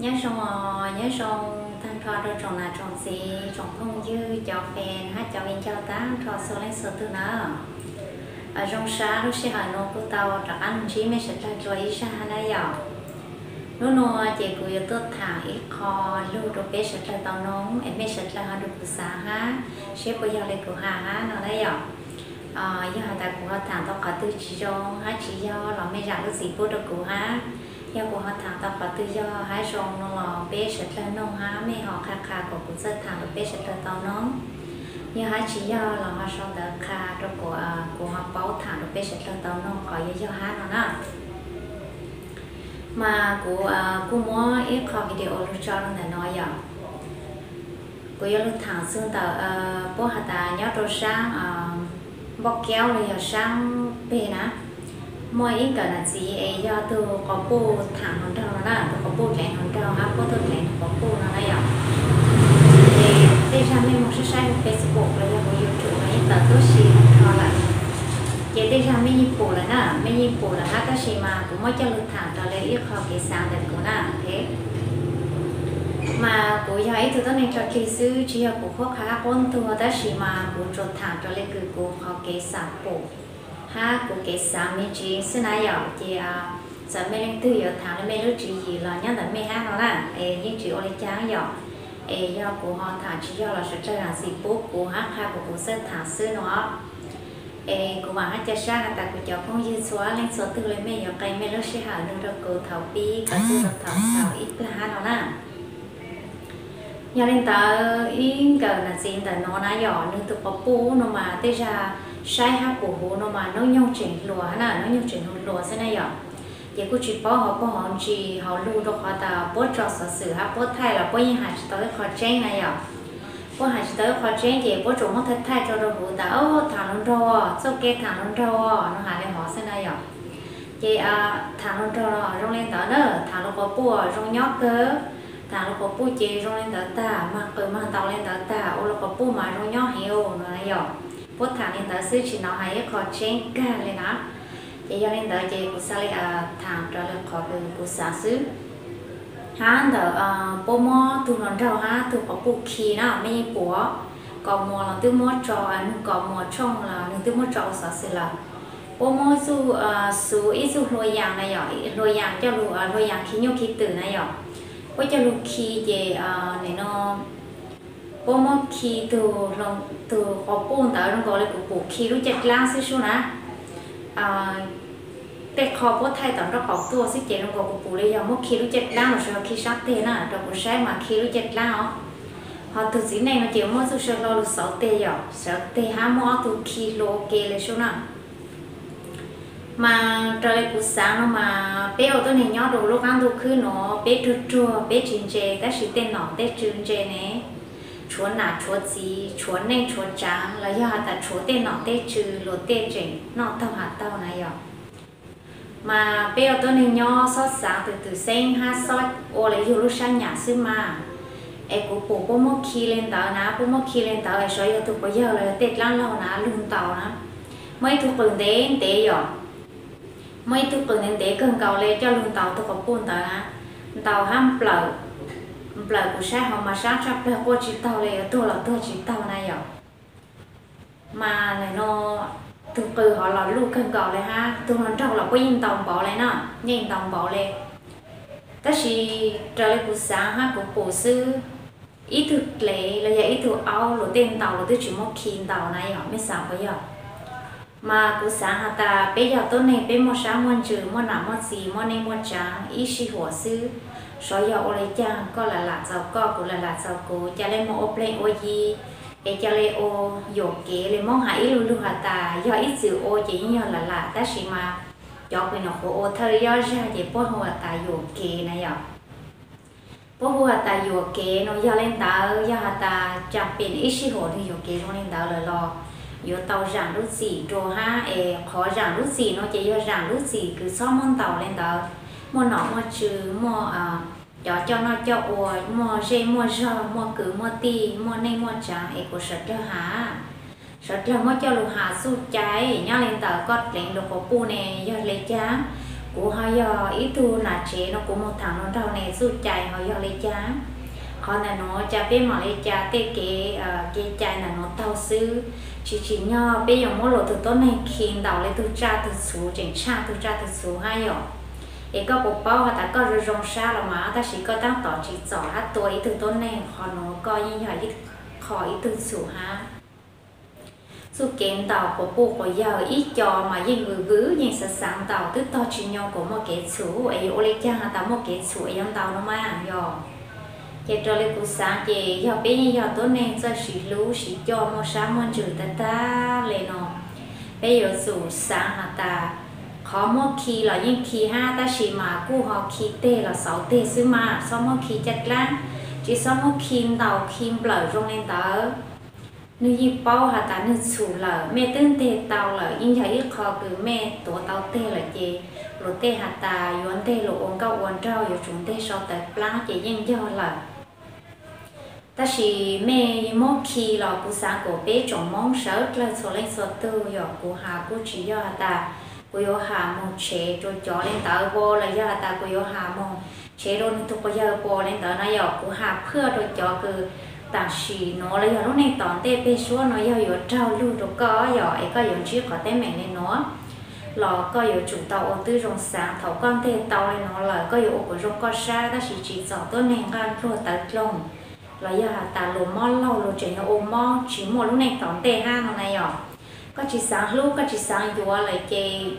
nhớ xong thanh thoa đôi trồng là trồng gì trồng không dư cho phèn hát cho viên cho tám thoa số lên số thứ nữa ở trong xa lúc sẽ hỏi nô của tàu trả ăn chí mới sẽ ra cho ý xa đây giờ lúc nô chị của yêu tốt thả ít kho lưu đồ bé sẽ ra tàu nóng em mới sẽ ra được của xã ha sẽ bây giờ lên của hà ha nó đây giờ giờ ta của họ thả tao có tư chỉ cho hát chỉ do là mấy dạng cái gì bố được của ha giờ của họ thả tao có tư do hai rong nó là bé sẽ ra nông ha mấy họ khá của cũng rất thả được bé sẽ ra tàu nóng như hai chỉ do là họ sau đó khá rồi của họ bảo thả được bé sẽ ra tàu nóng có do hát nó nè mà của mua ít kho video lúc cho nó nói giờ của yêu lúc thẳng xương tờ bố hạt ta nhớ đồ sang bọc kéo rồi giờ sang bề nè mỗi ít cái là gì ấy do từ có bố thẳng hơn đâu nó là từ có bố lẹn hơn đâu ha có từ lẹn có bố nó là giờ thì bây giờ mình một số sai của Facebook rồi của YouTube ấy tờ tôi xí thôi là vậy bây giờ mình nhìn bộ là nè mình nhìn bộ là hát cái gì mà cũng mới cho lực thẳng cho lấy ít kho cái sáng đến của nè thế mà của giờ ấy từ đó nên cho kỳ sư chỉ là của khó khá con thừa đó gì mà của trộn thẳng cho lấy cái của kho cái sáng bộ ha của cái sáng mình chỉ xin ai giờ thì giờ mình lên từ giờ thẳng lên mình lúc chỉ gì là nhớ đến mình hát nó là nhưng chỉ ở đây chán giờ do của họ thẳng chỉ do là sẽ chơi là gì bố của hát ha của sẽ thẳng sư nó của bạn hát cha sa ta của cháu không dư xóa lên số từ lên mấy giờ cây mấy lớp sẽ hở được rồi cổ thảo pi cả từ thảo thảo ít là hát nó nè giờ lên ta in cờ là gì ta nó nãy giờ nên tụi có bố nó mà tới ra sai hát của bố nó mà nó nhau chuyển lúa nè nó nhau chuyển lúa thế này giờ thì cô chỉ bỏ họ chỉ họ lưu được họ ta bố cho sở sử ha bố thay là bố như hạt tới khó tranh này giờ bố hạt tới khó tranh thì bố chủ mất thay cho đồ bố ta thằng nó rò sau kia thằng nó rò nó hạt lên họ thế này giờ thì thằng nó rò trong lên tới nữa thằng nó có bùa trong nhóc cơ thằng nó có bùa chê trong lên tới ta mà tàu lên tới ta ô nó có bùa mà trong nhóc hiểu nó này giờ bố thằng lên tới xứ chỉ nó hay khó tranh cả lên đó thì cho nên đợi chị của Sally thằng trở lại khỏi của xã xứ hắn đợi bố mò từ lần đầu ha từ có bút khí nào mấy bố còn mò là từ mò trò còn mò trong là từ mò trò xã xứ là bố mò su ít su lôi giang này rồi lôi giang cho lôi giang khí nhau khí từ này rồi bố cho lôi khí về này nó bố mò khí từ có bún tới nó gọi là của khí lúc chặt lá xứ số nèแต่ขอพูดไทยตอนเราปอกตัวสิเจนก็กูปูเลยยอมว่าคิดรู้จักล่าเราชอบคิดชัดเจนนะเราก็ใช้มาคิดรู้จักล่าhọ từ dưới này nó chỉ muốn số lo được 6 tê rồi 6 tê há mỏ từ kilo kê số nào mà trở lại cuộc sáng nó mà bé ở tôi này nhớ đồ lúc ăn đồ cứ nó bé chua bé chín chè ta chỉ tên nó tên chín chè này chúa nà chúa gì chúa này chúa trắng là do ta chúa tên nó tên trừ lột tên chỉnh nó tao hạt tao này rồi mà bây giờ tôi nên nhớ sót sáng từ sen ha sót ô lấy vô lúc sáng nhà xứ mà em cũng bố mất khi lên tàu ná bố mất khi lên tàu em nói tụi bây giờ là tết lăng lâu ná lưng tàu ná mấy tụi cần đến té rồi mấy tụi cần đến té cần cầu lên cho lưng tàu tụi có buồn tàu ná tàu ham bờ của sáng họ mà sáng sắp là cô chỉ tàu lên tôi là tôi chỉ tàu này rồi mà này nó từ từ họ là lưu cần cầu lại ha từ lần đầu là có nhìn tòng bỏ lại nè nhìn tòng bỏ lại tất chỉ trở lại cuộc sáng ha của cổ sư ý thực lệ là vậy ý thực ao rồi tên tàu rồi tôi chỉ một khi tàu này họ mới sáng bây giờ mà cuộc sáng ha ta bây giờ tôi này bây một sáng muôn trừ muôn nào muôn gì muôn này muôn trắng ý sĩ火sư所有我哋家個là辣椒個，個là辣椒個，家咧冇ô play ô gì để cho lấy ô dột kế lấy món hải luôn luôn hả ta do ít sự ô chỉ như là ta chỉ mà cho cái nó của ô thời do ra để bố hồ ta dột kế này ạ bố hồ ta dột kế nó do lên ta do ta chạm bên ít sự hồ thì dột kế nó lên ta là lo do tàu rằng lúc gì rồi ha khó rằng lúc gì nó chỉ do rằng lúc gì cứ xóa món tàu lên ta mua nọ mua trừ mua cho nó cho ủa mua dê mua rau mua cử mua tì mua này mua trà ấy của sật cho hả sật là mua cho lục hà su trái nhá lên tờ cọt lên lục của pu này do lấy chá của họ do ý tu là chế nó cũng một thằng nó đâu này rút chạy họ do lấy chán họ là nó cha bé mà lấy cha tê cái chạy là nó tao sư chỉ nhau bây giờ mỗi lần từ tối nay khi đầu lấy tu cha từ số chỉnh cha tu cha từ số hai rồi ấy có bộ bao họ ta có rồi rong xa là mà ta chỉ có tăng tỏ chỉ rõ hát tuổi từ tối nay họ nó coi như vậy ít khỏi từ số ha số kiện tàu của bộ của giờ ít cho mà những người vứ những sự sáng tạo tức to chỉ nhau của một cái số ấy ô lấy cha ta một cái số ấy tàu nó mà rồi cái trò lấy cuộc sáng chị giờ bé như giờ tối nay giờ chỉ lú chỉ cho một sáng một chữ ta lên nó bây giờ số sáng hả ta khó một khi là những khi ha ta chỉ mà cô họ khi tê là 6 tê xứ mà sau một khi chặt láng chỉ sau một khi tàu khi bờ rong lên tớ nếu như bao hả ta nên sủ là mẹ tên tê tàu là in thấy ít khó cứ mẹ tổ tàu tê là gì rồi tê hả ta yuan tê rồi ôn cao ôn trao rồi chúng tê sau tê pláng chỉ nhân do là ta chỉ mẹ một khi là cô sáng của bé trồng mong sợ là số lên số tư rồi cô hà cô chỉ do ta cô yêu hà một chế rồi cho lên tàu vô là do ta cô yêu hà một chế rồi nên tôi giờ vô lên tàu này rồi cô hà phơi rồi cho cứ ta chỉ nó là giờ lúc này tòn tê bé xuống nó giờ giờ trao lưu rồi có giờ ấy có giờ chưa có tên mẹ lên nó lò có giờ chủ tàu ô tư rong sáng thầu con tê tàu lên nó là có giờ ô của rong có xa ta chỉ rõ tôi này gan rồi tới lông là giờ ta lùm mò lâu rồi chỉ là ôm mò chỉ một lúc này tòn tê ha nó này rồi có chỉ sáng lúc có chỉ sáng vừa lại chơi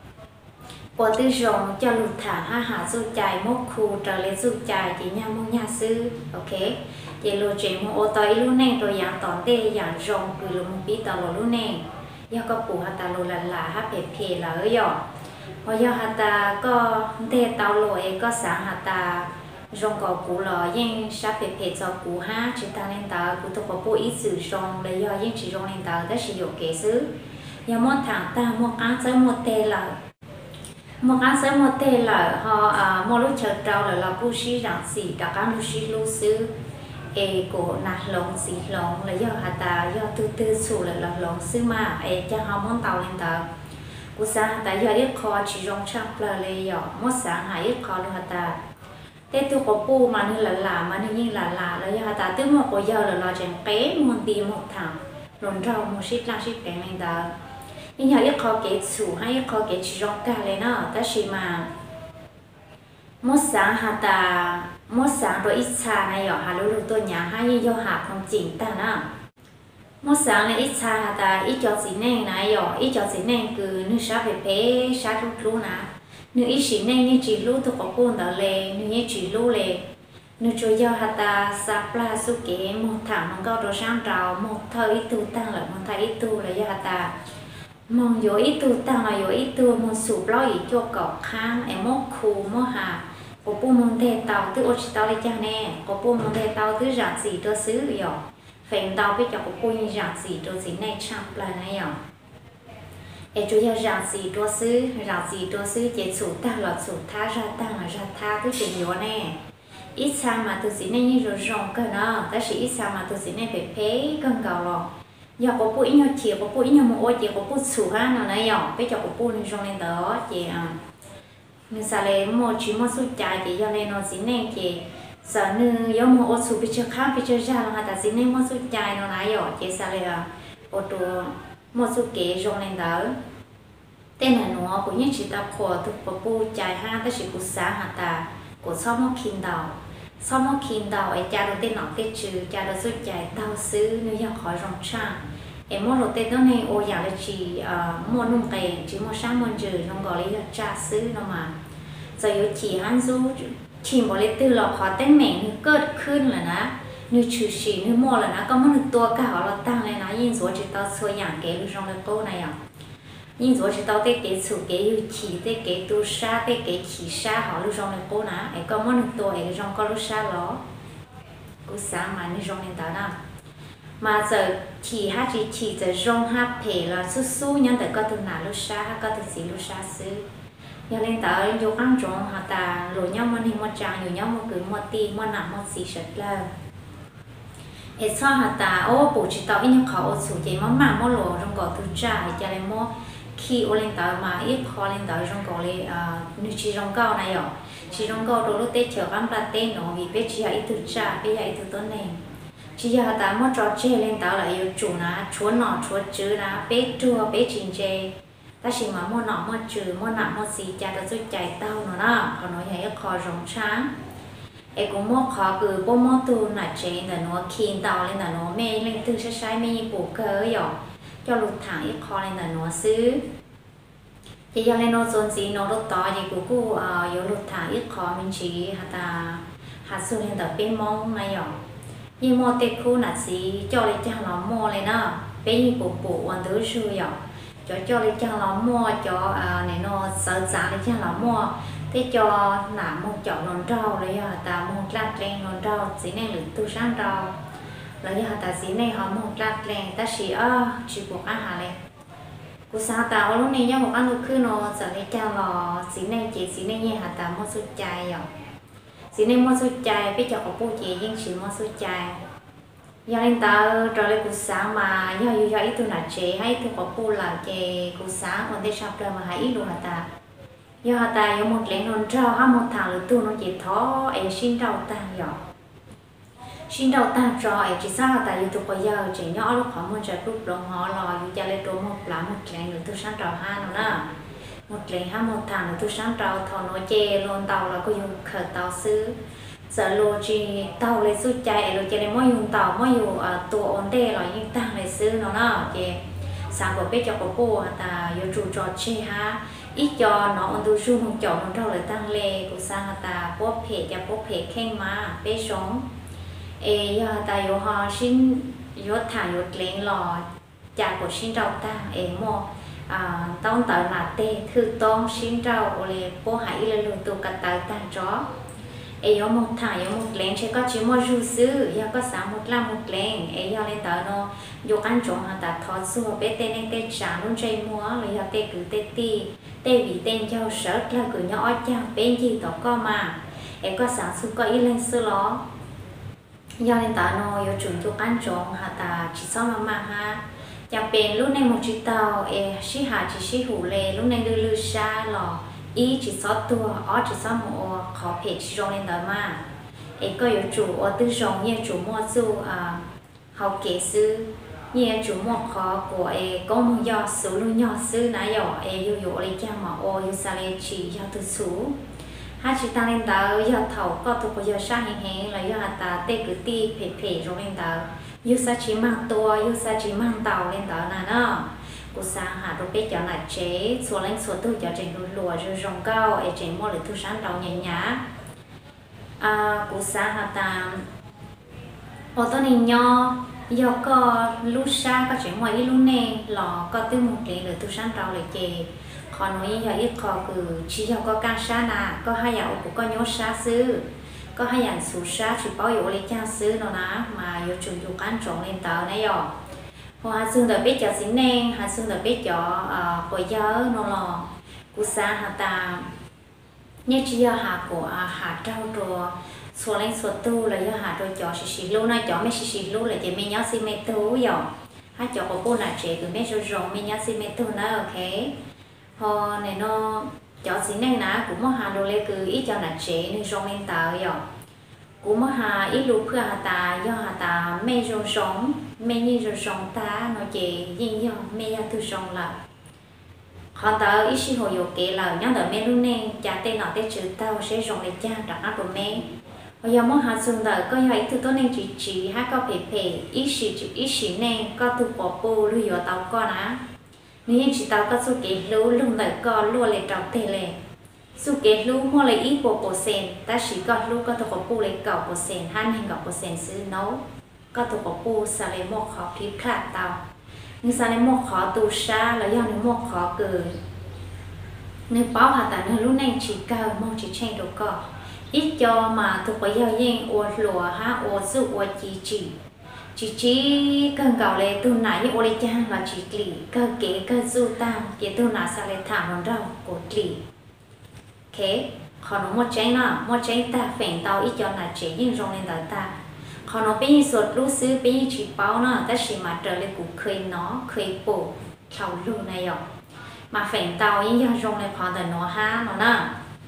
qua tư rong cho lụt thả ha hạ du chạy một khu trở lại du chạy chỉ nhà một nhà sư ok chị lùi chuyện một ô tô lúc này rồi dạng tòn tê dạng rong cứ lùm một bí tàu lúc này do có phụ hạt ta lùi là hát bể phê là ở giờ hoặc do hạt ta có tê tàu lùi có sáng hạt ta rong có cũ là nhưng sát bể phê cho cũ ha chỉ ta lên tàu cũ tôi có bộ ít sử rong là do nhưng chỉ rong lên tàu đã sử dụng kế xứ do một thằng ta một ăn tới một tê là một ăn tới một tê là họ một lúc chờ trâu là bù xí rằng gì đặc ăn bù xí lưu sư của nạt lồng xí lồng là do hạt ta do từ từ sủ là lồng sư mà cho họ muốn tàu lên tàu của sáng hạt ta do ít khó chỉ rong chắc là lấy giờ một sáng hai ít khó luôn hạt ta thế tôi có bù mà như là mà như là do hạt ta tới một cái giờ là chẳng bé muốn tìm một thằng rồng rau một ship lang ship cái lên tàu nhưng giờ ít khó cái sủ hay ít khó cái chỉ rong cả lên nó ta chỉ mà một sáng hạt ta một sáng rồi ít xa này ở hà lô tôi nhà hay do hạt không chỉnh ta nè một sáng này ít xa hạt ta ít cho gì này này ở ít cho gì này cứ nước sát về bé sát lúc nè nước ít gì này như chỉ lúc tôi có buồn đó lệ nước như chỉ lúc lệ nước cho do hạt ta sắp là số kế một thằng nó có đồ sang trào một thời ít tu tăng lại một thời ít tu là do hạt ta mong dối ít tu tăng là dối ít tu một sụp lo ít cho cỏ khang em một khu một hà có bộ môn thể tàu từ ô chỉ tàu lấy cha nè có bộ môn thể tàu từ dạng gì cho xứ rồi phèn tàu biết cho có bộ như dạng gì cho gì này chạm là này rồi em chú ý dạng gì cho xứ chế chủ ta là chủ tha ra tăng là ra tha cái chuyện nhỏ nè ít sang mà từ gì này như rồi rong cơ nó ta chỉ ít sang mà từ gì này phải phế cân cầu rồi giờ có bộ ít nhau chiều có bộ ít nhau một ô chỉ có bộ chủ ha nó này rồi biết cho có bộ như rong lên đó chị mình sẽ lấy một chỉ một số trái thì do nên nó dính này thì giờ như do một ô số bị chơi khác bị chơi ra là ta dính này một số trái nó lại rồi thì sẽ lấy ô tô một số kế rong lên đó tên là nó cũng như chỉ ta khổ từ bộ bu trái ha ta chỉ cụ sáng hạt ta của sau một khi đầu ấy cha đầu tên nó tên chữ cha đầu số trái tao xứ nếu như khỏi rong cha em một lô tên đó này ô giờ là chỉ một nông cây chỉ một sáng một chữ nông gọi là trà xứ nó mà giờ yếu chỉ han du chỉ một lấy từ là khó tên mẹ như cất khơi là ná như chữ chỉ như mua là ná có một tua cả họ là tăng lên ná nhìn rồi chỉ tao xôi nhàng kế được trong cái câu này à nhìn rồi chỉ tao tên kế chủ kế yếu chỉ tên kế tu sa tên kế chỉ sa họ được trong cái câu ná ấy có một tua ấy trong có lúc sa đó cứ sáng mà như trong nên tao nào mà giờ chỉ ha chỉ giờ rong ha phê là su su nhân tại có từ nào lúc xa ha có từ gì lúc xa xứ giờ lên tới vô ăn trộn họ ta rồi nhau mình hình một tràng rồi nhau một cứ một tì một nặng một xí sệt là hết sau họ ta ô bộ chỉ tao ít nhau khẩu số chỉ mà một lỗ trong có từ trà cho nên một khi ô lên tàu mà ít khó lên tàu trong cổ lên như chỉ trong cao này rồi chỉ trong cao đồ lúc tết chờ ăn là tên nó vì biết chỉ là ít thứ trả biết là ít thứ tốt này chỉ là ta mất trò chơi lên tàu là yêu chủ na chúa nọ chúa chữ na biết chua biết trình chơi ta chỉ mà mua nọ mua chữ mua nọ mua gì cha ta giúp chạy tàu nó đó còn nói hay khó rộng sáng em cũng mua khó cứ bố mua tu là chế là nó khiên tàu lên là nó mê lên từ sẽ sai mê bổ cơ rồi cho lụt thẳng ít khó lên là nó xứ thì giờ lên nó dồn gì nó đốt to thì cô yếu lụt thẳng ít khó mình chỉ hạt xuống lên tập bên mông này rồi nhưng mua tết khu là gì cho lên cho nó mua lên nó bên bộ hoàn thứ xưa rồi cho lên cho nó mua cho này nó sợ giá lên cho nó mua thế cho làm một chậu nón rau đấy ta một lát lên nón rau gì này được tu sáng rau lấy ta gì này họ một lát lên ta chỉ buộc ăn hà lên cô sao ta lúc này nhá một ăn lúc cứ nó giờ lấy cho lò gì này chị gì này nhé ta mua súp chai rồi gì này mua súp chai biết cho có bố chị nhưng chỉ mua súp chai giờ lên ta rồi lấy cô sáng mà giờ ít tôi là chế hay tôi có bố là chế cô sáng còn để sắp rồi mà hãy ít luôn ta giờ ta có một lẽ non rau ha một thằng là tu nó chỉ thó em xin rau ta rồi xin rau ta rồi chỉ sao ta yêu bây giờ chỉ nhỏ lúc họ muốn chạy lúc đồng họ lò yêu cha lấy đồ một lá một lẽ nữa tu sáng rau ha nó nè một lẽ ha một thằng là tu sáng rau thọ nó chè luôn tàu là có dùng khởi tàu xứ giờ lô chỉ tàu lấy suy chạy rồi chè lấy mỗi dùng tàu mỗi dùng tổ ổn định rồi nhưng ta lấy xứ nó nè chè sáng bữa biết cho cô ta yêu chủ trò chè ha ít cho nó ôn tu sung không chọn nó đâu lại tăng lệ của sang ta bóp hệ khen mà bé sống giờ ta yêu họ xin yêu thả yêu lên lò cha của xin rau ta mò tông tới là tê thư tông xin rau rồi bố hãy lên lùi tụ cả tới ta chó yêu một thả yêu một lên sẽ có chỉ mua rau sứ giờ có sáng một làm một lên giờ lên tới nó dục ăn trộn ta thọ xua bé tên nên tên trả luôn chơi mua rồi giờ tê cứ tê ti tê vì tên cho sợ là cứ nhỏ chăng bên gì đó có mà em có sáng suốt có ý lên xưa đó do nên ta nói yêu chuẩn dục ăn trộn ta chỉ sau mà ha chẳng bên lúc này một chiếc tàu xí hạ chỉ xí hủ lê lúc này đưa lưu xa lò ý chỉ sáu tua chỉ sáu một khó phê chỉ rong lên đó mà em có yêu chủ ở tư rong như chủ mua su học kỹ sư như chủ mua khó của có một do số luôn nhỏ sư nãy giờ yêu lấy cha mà yêu sao lấy chỉ do từ số hai chị ta lên đó giờ thầu có tụ có giờ sang hình là giờ ta tê cứ ti phê rồi lên đó yêu sao chỉ mang tua yêu sao chỉ mang tàu lên đó là nó cô sang rồi biết cho là chế số lên số tu cho trình lùa rồi rong cao trình mua lấy thu sáng đầu nhả cô sang ta ởตัวนี้ย่อgiờ có lúc xa có chuyện ngoài lúc này lò có từ một lệ tu sáng rau lại chè còn nói giờ ít có cứ chỉ giờ có can xa nà có hai dạo cũng có nhớ xa xứ có hai dàn số xa chỉ bảo yếu lấy cha xứ nó ná mà yếu chủ dụng ăn trộn lên tờ này rồi hoa xương đã biết cho xính nè hoa xương đã biết cho hồi giờ nó lò cú xa hà ta nhớ chỉ giờ hà của hà trâu rồi số lên số tu là do hà rồi cho xí lú này cho mấy xí lú là chỉ mình nhớ xí mấy tu rồi hai cho có cô là trẻ cứ mấy rồi rong mình nhớ xí mấy tu nữa ok họ này nó cho xí này nè cũng mất hà đồ lên cứ ít cho là trẻ nên rong lên tờ rồi cũng mất hà ít lú khơi hà ta do hà ta mấy rồi rong mấy như rồi rong ta nó chỉ riêng do mấy ya tu rong là họ tờ ít xí hồi dụ kể là nhớ đợi mấy lúc này cha tên nó tên chữ tao sẽ rong lên cha đặt áp đồ mấy bây giờ món hạt xuân đời có hai thứ tốt nên chỉ hai có phê ít xí nên có tu bỏ bù lưu ở tàu con á nếu chỉ tàu có số kế lú lùng đời con luôn lấy trọc tê lệ số kế lú mua lấy ít bộ sen ta chỉ có lú có tu bỏ bù lấy cọc bộ sen hai hình cọc bộ sen xứ nấu có tu bỏ bù xả lấy một khó phí khát tàu nhưng xả lấy một khó tu xa là do nếu một khó cử nếu báo hạt ta nếu lúc này chỉ cao mong chỉ tranh đồ cọ ít cho mà thuộc bây giờ yên ô lúa ha ô su ô chỉ cần cầu lệ tu nãy như ô lệ trang là chỉ lì cơ kế cơ du tam kế tu nãy sao lệ thảm lòng rau của lì thế còn nó một trái ta phèn tàu ít cho là chỉ nhưng rong lên đời ta còn nó bây giờ sốt lú sứ bây giờ chỉ báo nó ta chỉ mà trở lại cũng khơi nó khơi bổ thầu luôn này rồi mà phèn tàu những dân rong này họ tại nó ha nó nè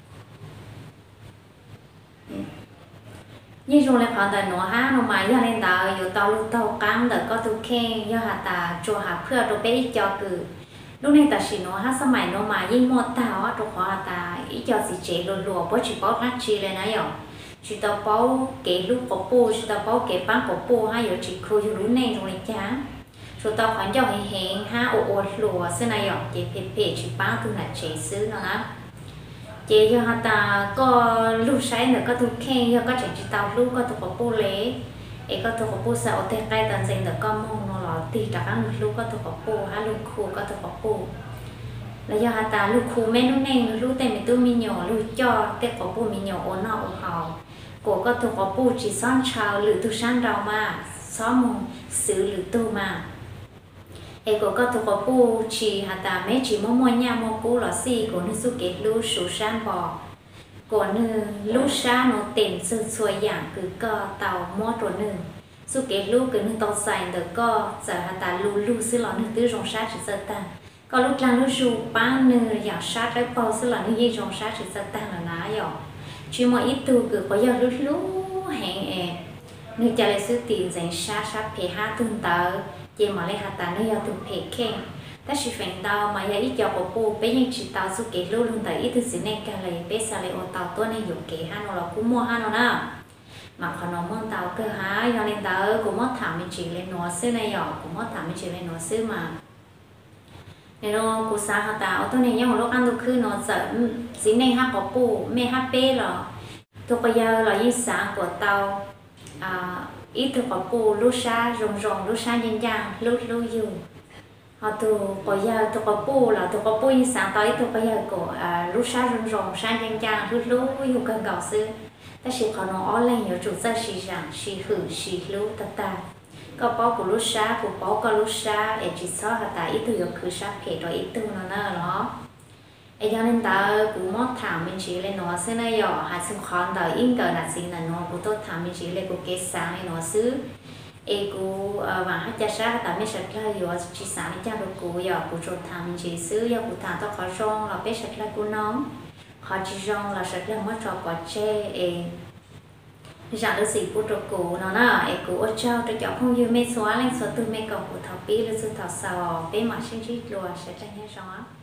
như rong này họ tại nó ha nó mà dân lên tàuอยู่tàu lúc tàu camแต่ก็ทุกแค่ยอหาตาจัวหาเพื่อตัวเป๊ะจอคือลูกในตาสีnó haสมัยnó màยิ่งหมดตาวตัวขอตาอีจอสิเจรัวๆเพราะchỉ bao hát chiเลยนะยอchỉ tao bao cái lúc cóปูchỉ tao bao cái bán cóปูha giờ chỉ khơiอยู่รู้ในตรงนี้จ้าrồi tao khoản cho hay hẹn ha ô lùa xưa này dọn chị phê chỉ bán tu là chị xứ nó á chị cho họ ta có lúc sáng nữa có tu khen cho có chị tao lúc có tu cóปูlễ ấy có tu cóปูsợ thế cái tận dành được con mong nó là tì trả các lúc có tu cóปูha lúc khu có tu cóปูlà do họ ta lúc khu mấy lúc này lúc tên mình tu mi nhỏ lúc cho cái cóปูmi nhỏ ổn nọ ổn hào của có tu cóปูchỉ son chào lử tu san đầu mà xóa mông xứ lử tu mà ai có tu cóปูchỉ hạt ta mấy chỉ mua nhà muaปูlà xì của nữ su kết lú số san bò của nữ lú sa nó tiền sơn xuôi dạng cứ co tàu mua trộn nữ su kết lú cứ nữ tàu xài được co giờ hạt ta lú xí lọ nữ tứ rong sa chỉ sợ ta có lúc lang nữ su bán nữ dạng sa trái bò xí lọ nữ dây rong sa chỉ sợ ta là ná dọ chỉ mua ít tu cứ có giờ lú hẹn nữ trả lại số tiền dành sa phê ha tương tự chị mà lấy hạt tàn nó giao từng phê khen ta chỉ phèn tao mà ít cho của cô bé những chị tao số kế luôn luôn tại ít thứ gì này cả lấy bé sao lấy ô tao tôi này dùng kế ha nó là cũng mua ha nó nè mà còn nó mong tao cơ há do nên tao cũng mất thảm mình chỉ lên nó xưa này nhỏ cũng mất thảm mình chỉ lên nó xưa mà nên nó cô sa hạt tao tôi này nhau lúc ăn tôi cứ nó giận gì này ha có cô mẹ ha bé rồi tôi bây giờ là những sáng của tao ít từ cóปูlúc xa rồng lúc xa nhân trang lúc dùng họ từ bây giờ từ cóปูlà từ cóปูnhư sáng tới từ bây giờ của lúc xa rồng xa nhân trang lúc dùng cần gạo xưa ta chỉ có nó lên nhiều chủ gia chỉ rằng chỉ hử chỉ lúc ta có bao của lúc xa của bao có lúc xa để chỉ so hạt ta ít từ được cứ xa phê rồi ít từ nó nè đó ấy cho nên ta cũng mất thảm mình chỉ lên nó xưa này nhỏ hạt sinh con đời in cờ là gì là nó cũng tốt thảm mình chỉ lên cũng kết sáng này nó xứ ấy cũng và hát cha sát ta mới sạch ra rồi chỉ sáng này cha được cũng giờ cũng trộn thảm mình chỉ xứ giờ cũng thảm tao khó rong là biết sạch ra cũng nóng khó chỉ rong là sạch ra mất trò quả tre ấy dạng được gì cũng được cũng nó nè ấy cũng ở trao cho cháu không như mê xóa lên số từ mê cầu của thảo pi lên số thảo sào bên mặt sinh trí lùa sẽ tranh hết xong á